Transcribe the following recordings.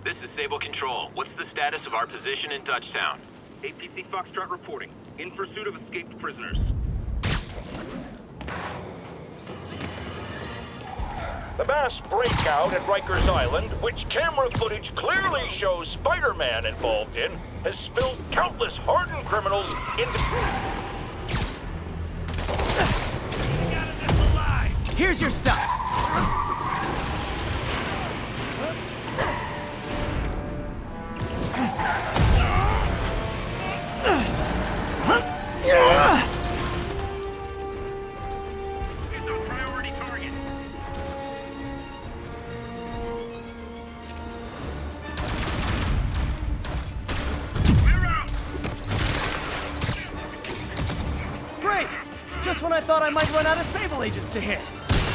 This is Sable Control. What's the status of our position in Dutchtown? APC Foxtrot reporting. In pursuit of escaped prisoners. The mass breakout at Rikers Island, which camera footage clearly shows Spider-Man involved in, has spilled countless hardened criminals into... Here's your stuff! It's our priority target. We're out! Great! Just when I thought I might run out of Sable agents to hit.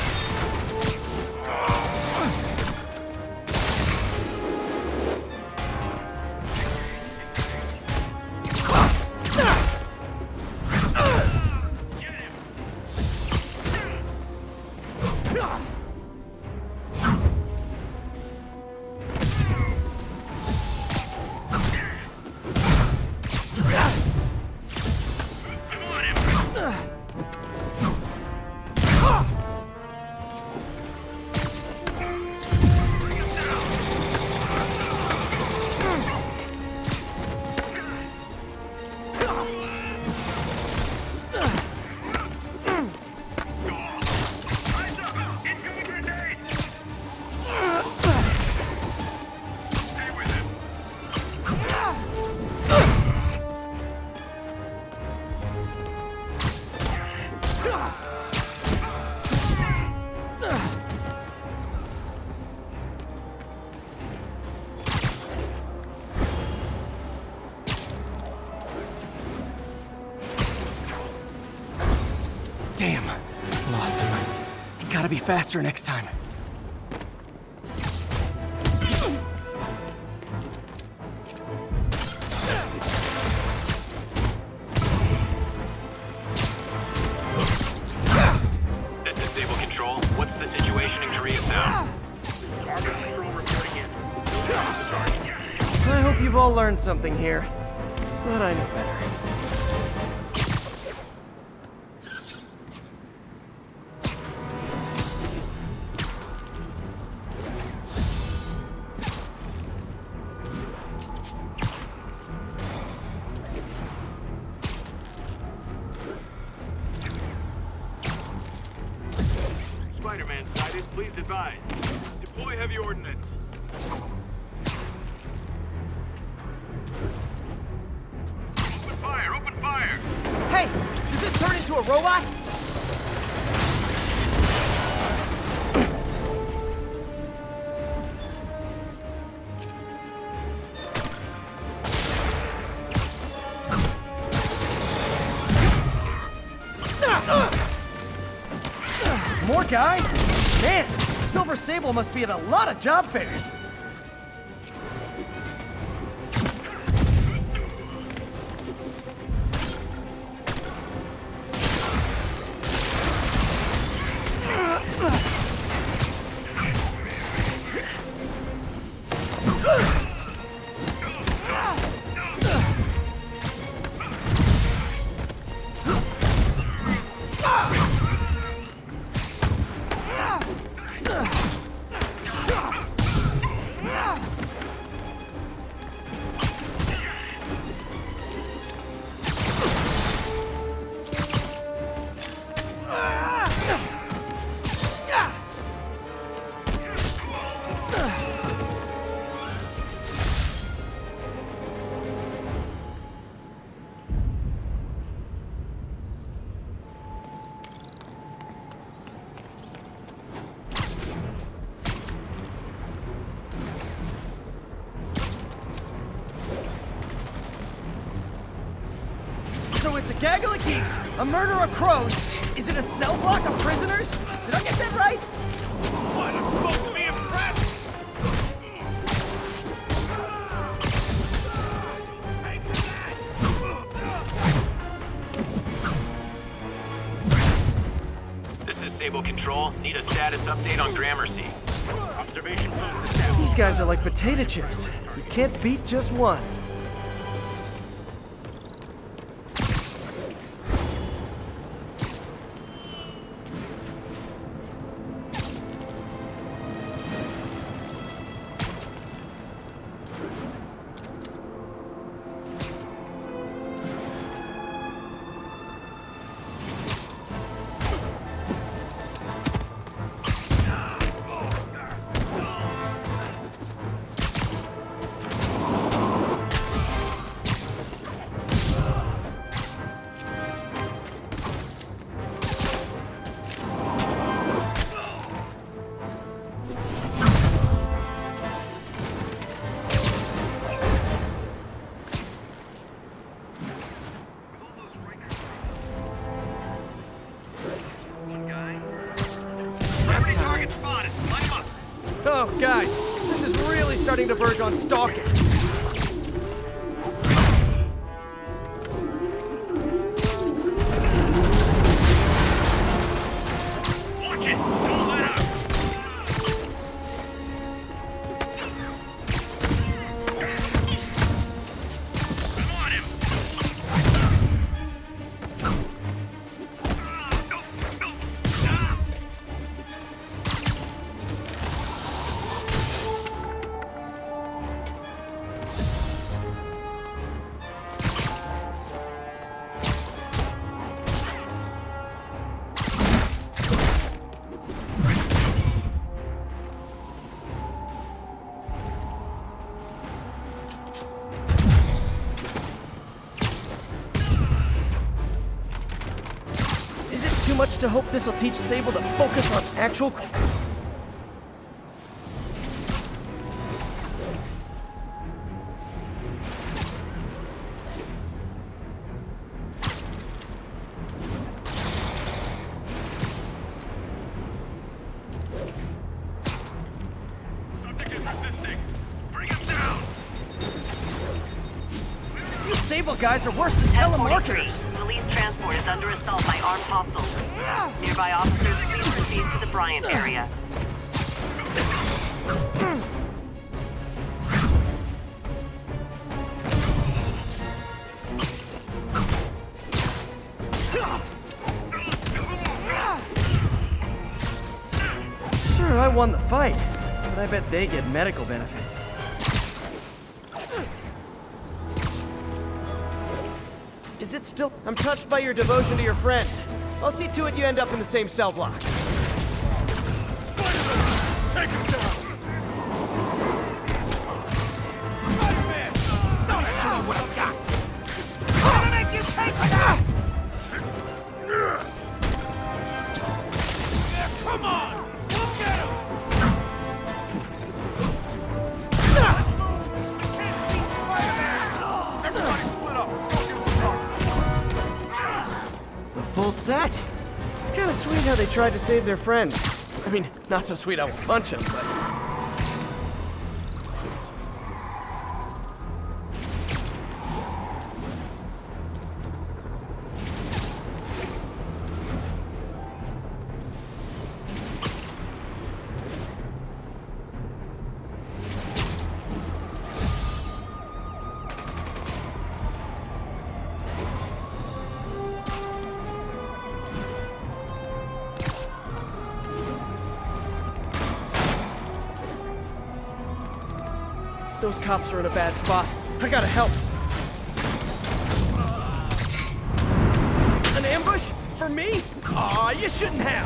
Damn, lost him. Gotta be faster next time. This is Sable Control. What's the situation in Koreatown? Target control reporting in. The target. I hope you've all learned something here. But I know better. Spider-Man sighted. Please advise. Deploy heavy ordnance. Open fire! Open fire! Hey! Does this turn into a robot? More guys? Man, Silver Sable must be at a lot of job fairs. So it's a gaggle of geese, a murder of crows. Is it a cell block of prisoners? Did I get that right? What? I'm supposed to be impressed! This is Sable Control. Need a status update on Gramercy. Observation post established. These These guys are like potato chips. You can't beat just one. Oh, guys, this is really starting to verge on stalking. Watch it! Don't let up! I'm on him! Too much to hope this will teach Sable to focus on actual... Subject is resisting! Bring him down! These Sable guys are worse than telemarketers. Police transport is under assault by armed hostiles. Nearby officers, please proceed to the Bryant area. Sure, I won the fight, but I bet they get medical benefits. Is it still... I'm touched by your devotion to your friend. I'll see to it you end up in the same cell block. Take him down! Spider-Man! Don't show what I've got! I'm gonna make you pay for that! Yeah, come on! We'll get him! We can't beat Spider-Man! Everybody split up! The full set? It's kind of sweet how they tried to save their friend. I mean, not so sweet I won't punch him, but... Those cops are in a bad spot. I gotta help. An ambush? For me? Aw, you shouldn't have.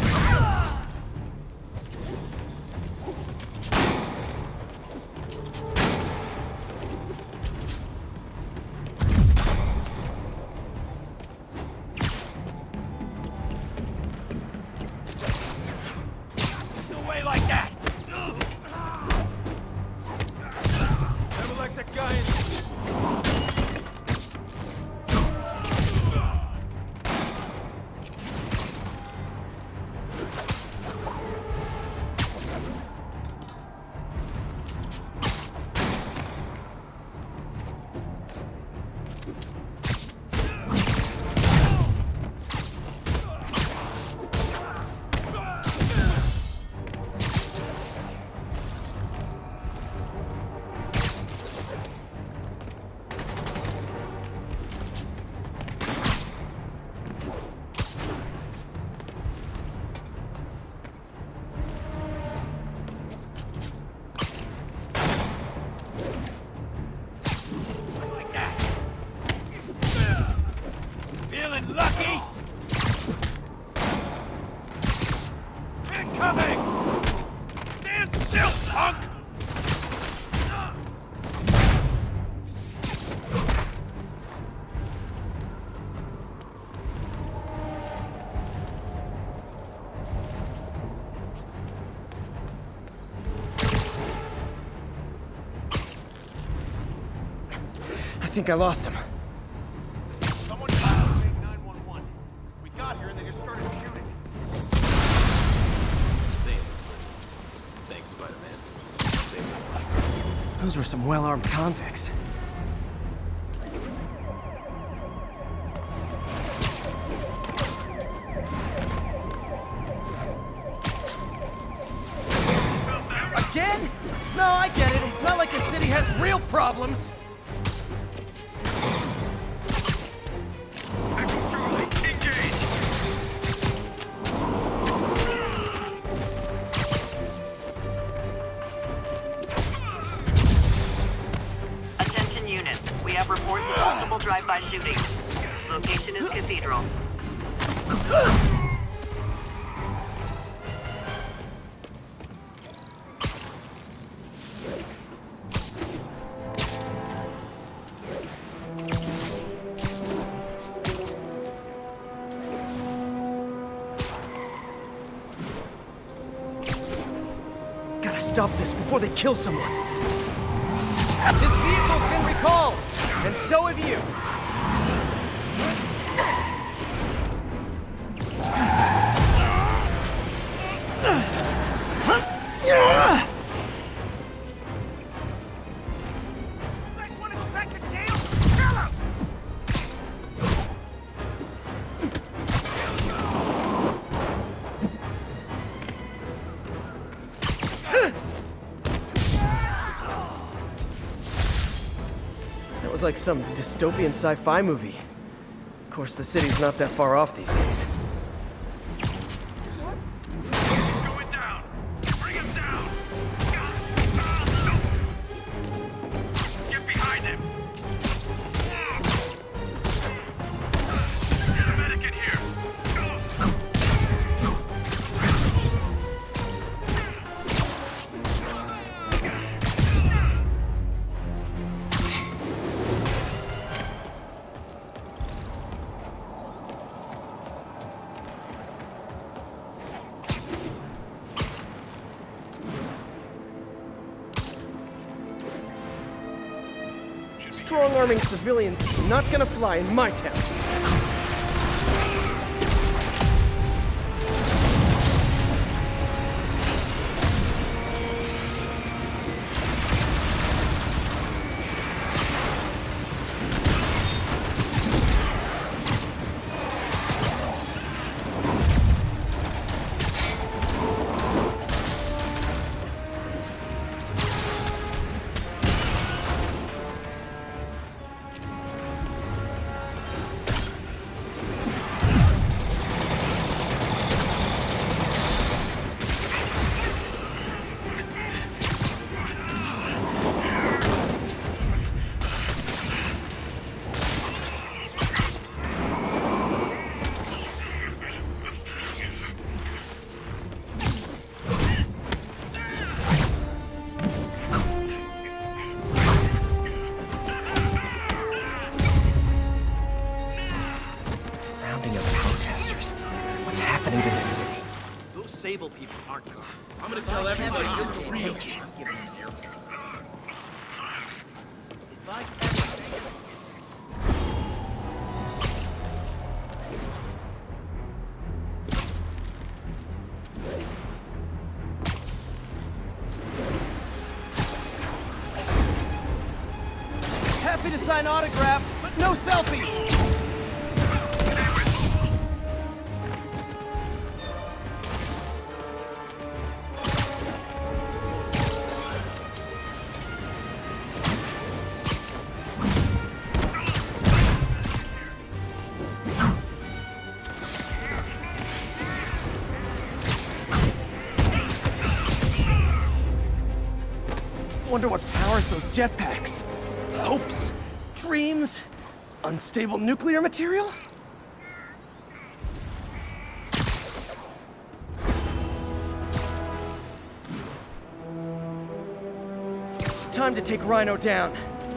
No way like that! Never like that guy in... punk! I think I lost him. Someone take 911. We got here and they just started shooting. Thanks, Spider-Man. Saved my life. Those were some well-armed convicts. Again? No, I get it. It's not like the city has real problems. Attention units. We have reports of multiple drive-by shootings. Location is Cathedral. Gotta stop this before they kill someone. This vehicle's been recalled, and so have you. That was like some dystopian sci-fi movie. Of course, the city's not that far off these days. Going down! Bring him down! Get behind him! Get a medic in here! Strong-arming civilians is not gonna fly in my town. To the city. Those Sable people aren't good. I'm gonna tell everybody you're the real. Happy to sign autographs, but no selfies. Wonder what powers those jetpacks. Hopes, dreams, unstable nuclear material? Time to take Rhino down.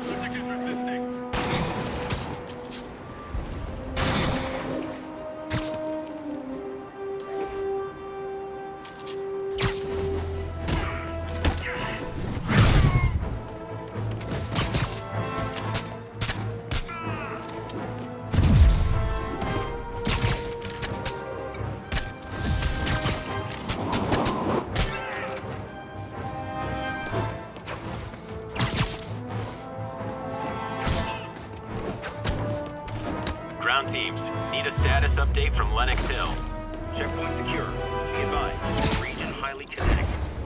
Ground teams, need a status update from Lennox Hill. Checkpoint secure. Be advised, region highly kinetic.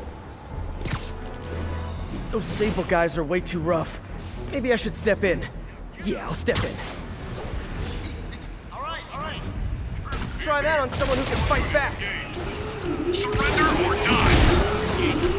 Those Sable guys are way too rough. Maybe I should step in. Yeah, I'll step in. All right. Try that on someone who can fight back. Surrender or die.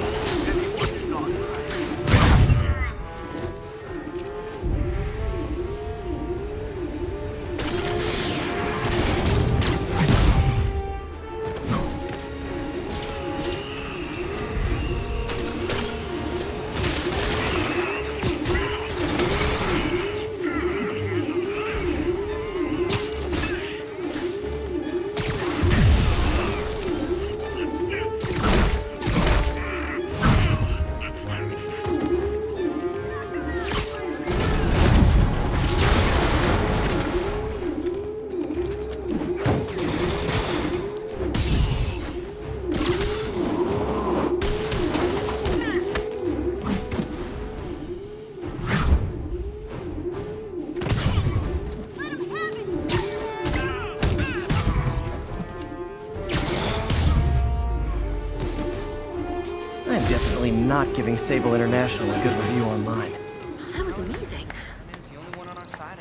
Not giving Sable International a good review online. That was amazing. It's the only one on our side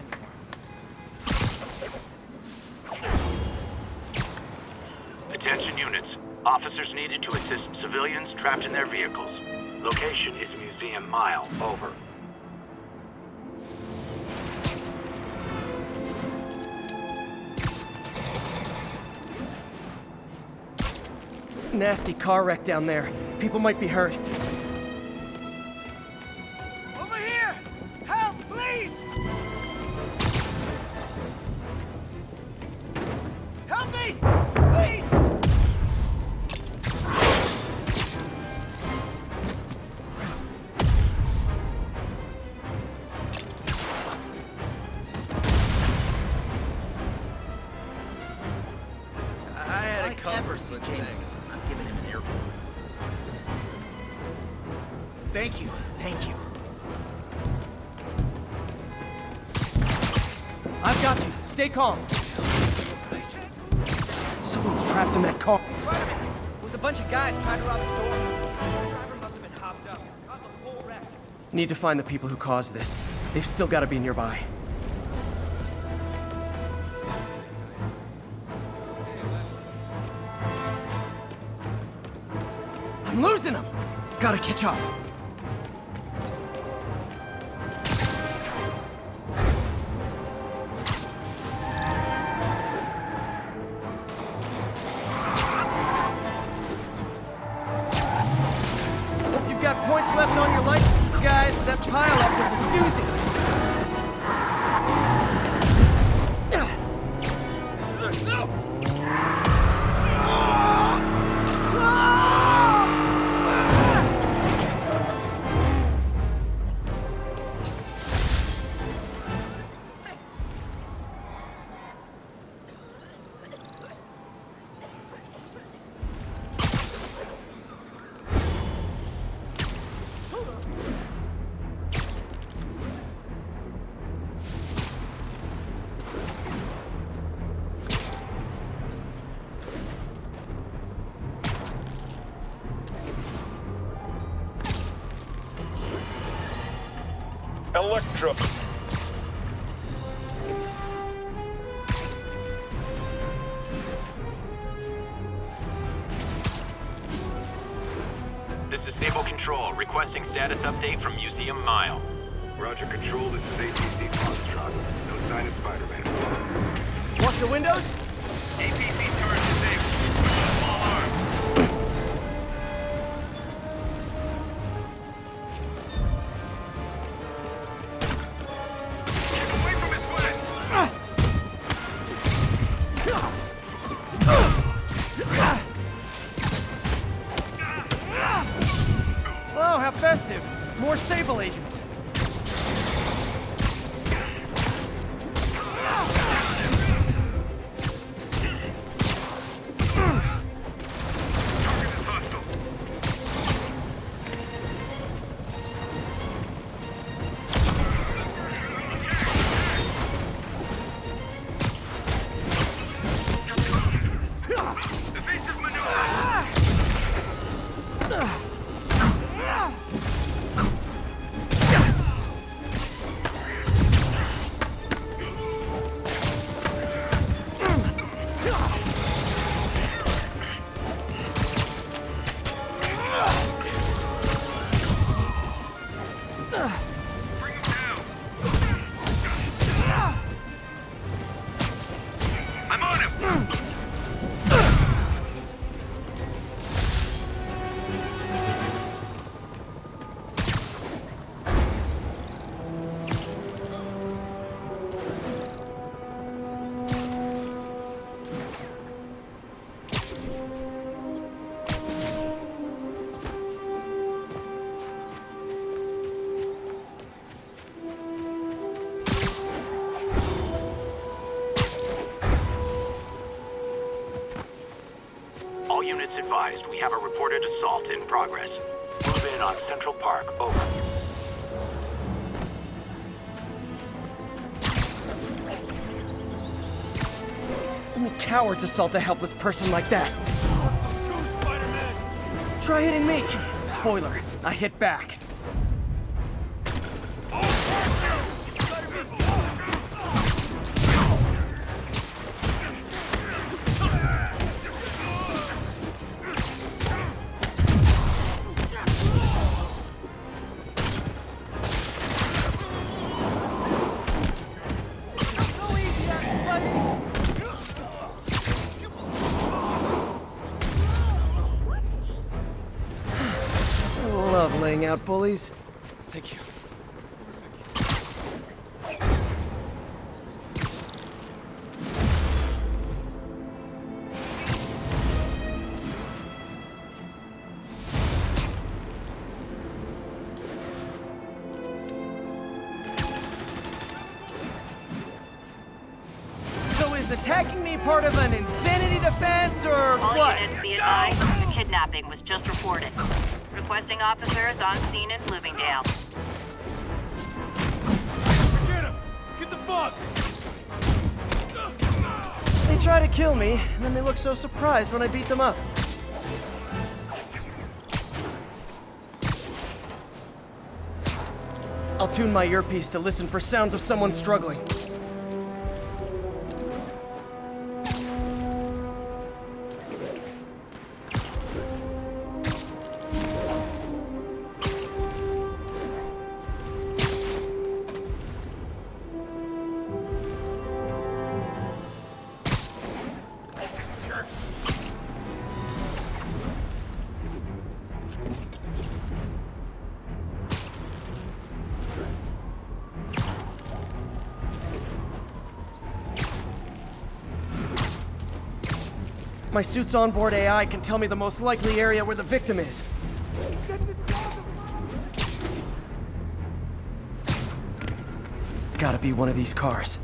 anymore. Attention units. Officers needed to assist civilians trapped in their vehicles. Location is Museum Mile. Over. Nasty car wreck down there. People might be hurt. Over here! Help, please! Help me! Please! I had a cover for things. I've given him an airport. Thank you. I've got you. Stay calm. Someone's trapped in that car. Wait a minute. It was a bunch of guys trying to rob a store. The driver must have been hopped up. Caused a whole wreck. Need to find the people who caused this. They've still got to be nearby. I'm losing them! Gotta catch up. Hope you've got points left on your licenses, guys. That pile-up was a doozy. Electro. This is Sable Control, requesting status update from Museum Mile. Roger, Control. This is APC Foxtrot. No sign of Spider-Man. Watch your windows? APC turret disabled. Small arms. More Sable agents. All units advised, we have a reported assault in progress. Move in on Central Park, over. Only cowards assault a helpless person like that. Try hitting me. Spoiler, I hit back. Love laying out bullies. Thank you. So is attacking me part of an insanity defense, or All what? units be advised, the kidnapping was just reported. Requesting officers on scene in Bloomingdale. Get him! Get the fuck! They try to kill me, and then they look so surprised when I beat them up. I'll tune my earpiece to listen for sounds of someone struggling. My suit's onboard AI can tell me the most likely area where the victim is. Gotta be one of these cars.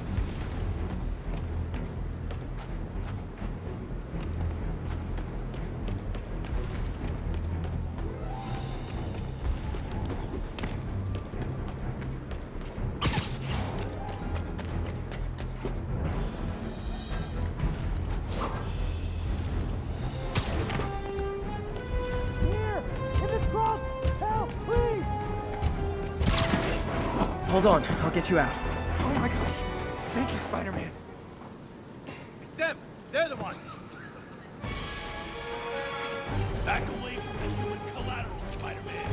Hold on, I'll get you out. Oh my gosh. Thank you, Spider-Man. It's them! They're the ones! Back away from the human collateral, Spider-Man!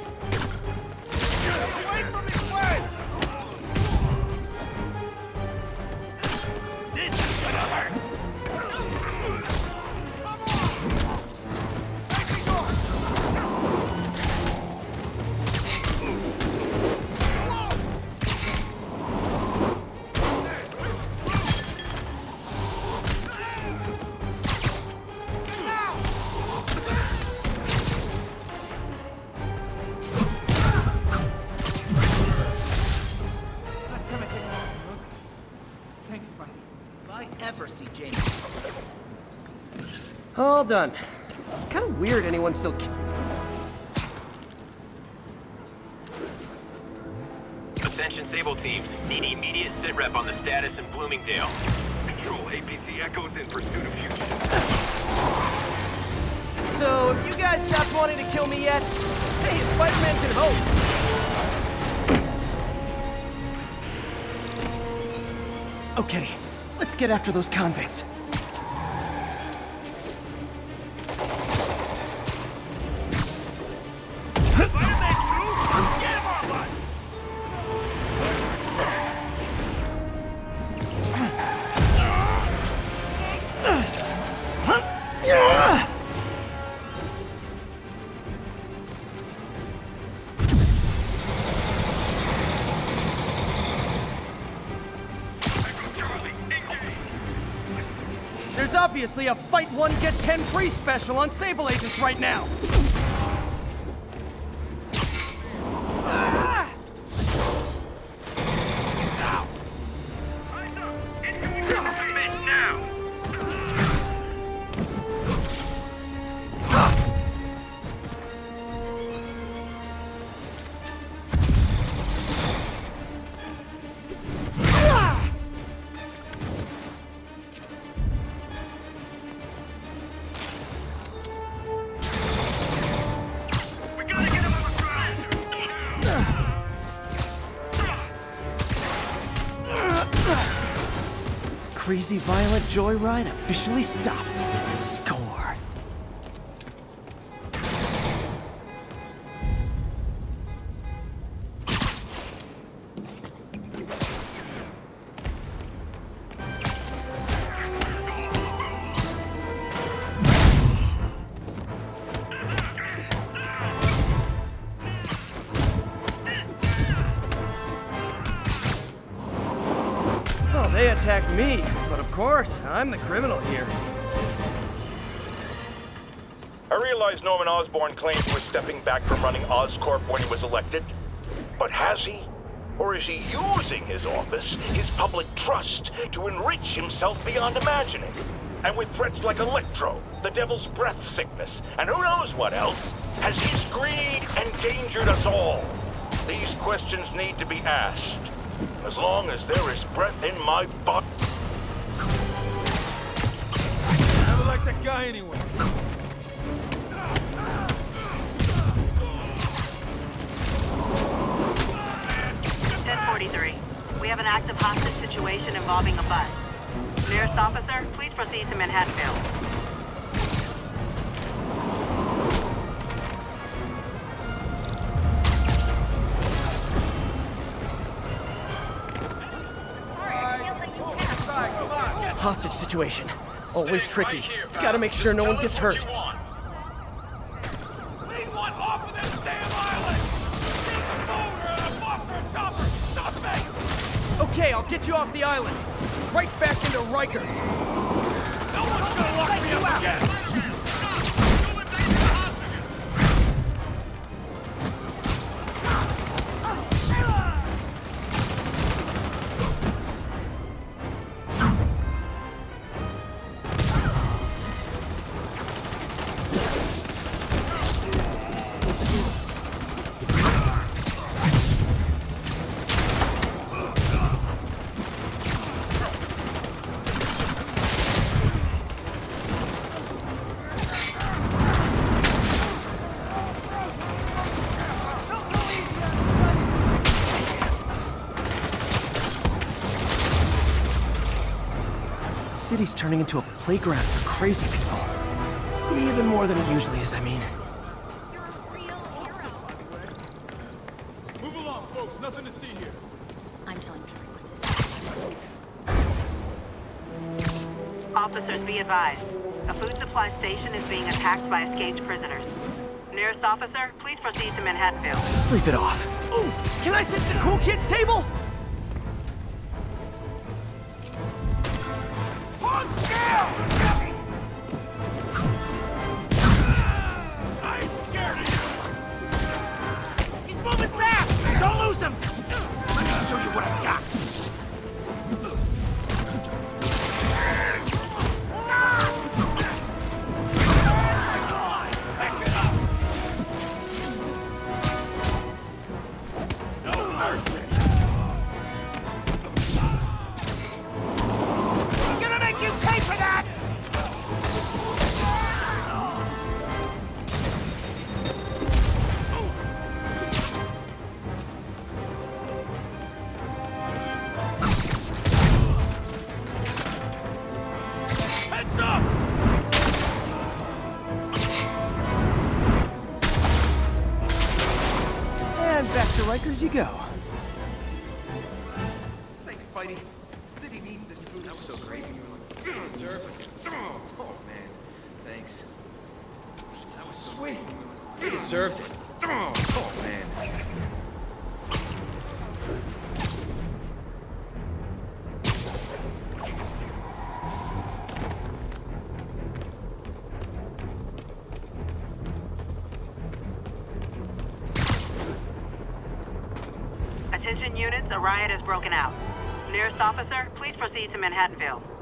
Get away from his way! This is gonna hurt! All done. Kind of weird anyone still... Attention Sable teams. Need immediate sit rep on the status in Bloomingdale. Control, APC Echo's in pursuit of fugitives. So, have you guys stopped wanting to kill me yet? Hey, Spider-Man can hope. Okay, let's get after those convicts. There's obviously a fight one, get 10 free special on Sable agents right now. Crazy violent joyride officially stopped. Score. Well, they attacked me, but of course, I'm the criminal here. I realize Norman Osborn claimed he was stepping back from running Oscorp when he was elected. But has he? Or is he using his office, his public trust, to enrich himself beyond imagining? And with threats like Electro, the Devil's Breath sickness, and who knows what else, has his greed endangered us all? These questions need to be asked. As long as there is breath in my body. Never liked that guy anyway. 1043. We have an active hostage situation involving a bus. Nearest officer, please proceed to Manhattanville. Hostage situation. Always tricky. Gotta make sure no one gets hurt. Lead one off of this damn island! Get the boat or a chopper! Something! Okay, I'll get you off the island. Right back into Rikers. No one's gonna lock me up again! The city's turning into a playground for crazy people. Even more than it usually is, I mean. You're a real hero. Move along, folks. Nothing to see here. I'm telling you Officers, be advised. A food supply station is being attacked by escaped prisoners. Nearest officer, please proceed to Manhattanville. Sleep it off. Ooh, can I sit at the cool kids table? I ain't scared of you! He's moving fast! Don't lose him! Let me show you what I've got! Back to Rikers you go. Thanks, Spidey. The city needs this food. That was so great. Yes, sir. Oh, man. Thanks. That was sweet. You deserved it. Oh, man. Attention units, a riot has broken out. Nearest officer, please proceed to Manhattanville.